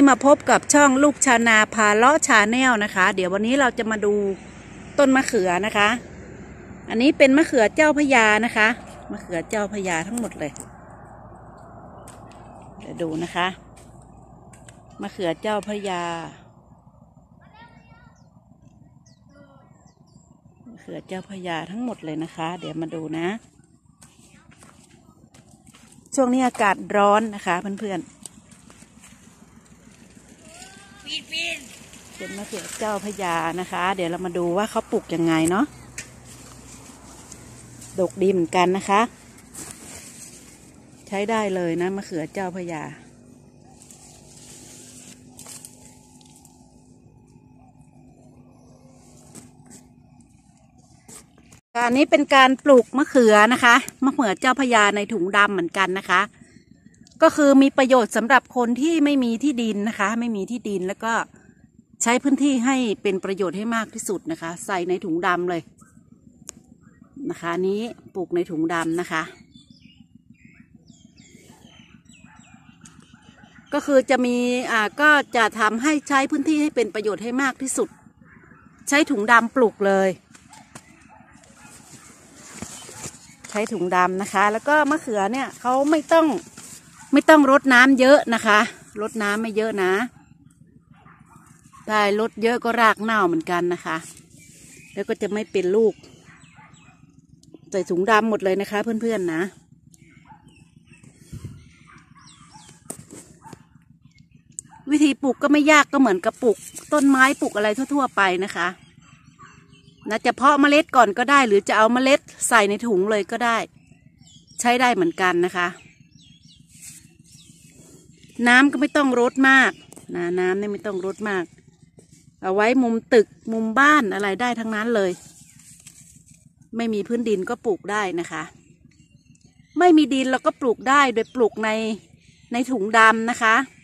มาพบกับช่องลูกชาวนาพาเลาะชาแนลนะคะเดี๋ยววันนี้เราจะมาดูต้นมะเขือนะคะอันนี้เป็นมะเขือเจ้าพระยานะคะมะเขือเจ้าพระยาทั้งหมดเลยเดี๋ยวดูนะคะมะเขือเจ้าพระยามะเขือเจ้าพระยาทั้งหมดเลยนะคะเดี๋ยวมาดูนะช่วงนี้อากาศร้อนนะคะเพื่อนๆเป็นมะเขือเจ้าพระยานะคะเดี๋ยวเรามาดูว่าเขาปลูกยังไงเนาะดกดีเหมือนกันนะคะใช้ได้เลยนะมะเขือเจ้าพระยาการนี้เป็นการปลูกมะเขือนะคะมะเขือเจ้าพระยาในถุงดำเหมือนกันนะคะก็คือมีประโยชน์สำหรับคนที่ไม่มีที่ดินนะคะไม่มีที่ดินแล้วก็ใช้พื้นที่ให้เป็นประโยชน์ให้มากที่สุดนะคะใส่ในถุงดำเลยนะคะนี้ปลูกในถุงดำนะคะก็คือจะมีก็จะทำให้ใช้พื้นที่ให้เป็นประโยชน์ให้มากที่สุดใช้ถุงดำปลูกเลยใช้ถุงดำนะคะแล้วก็มะเขือเนี่ยเขาไม่ต้องรดน้ำเยอะนะคะรดน้ำไม่เยอะนะได้รดเยอะก็รากเน่าเหมือนกันนะคะแล้วก็จะไม่เป็นลูกใส่ถุงดำหมดเลยนะคะเพื่อนๆนะวิธีปลูกก็ไม่ยากก็เหมือนกับปลูกต้นไม้ปลูกอะไรทั่วๆไปนะคะจะเพาะเมล็ดก่อนก็ได้หรือจะเอาเมล็ดใส่ในถุงเลยก็ได้ใช้ได้เหมือนกันนะคะน้ำก็ไม่ต้องรดมากนะน้ำเนี่ยไม่ต้องรดมากเอาไว้มุมตึกมุมบ้านอะไรได้ทั้งนั้นเลยไม่มีพื้นดินก็ปลูกได้นะคะไม่มีดินเราก็ปลูกได้โดยปลูกในถุงดำนะคะ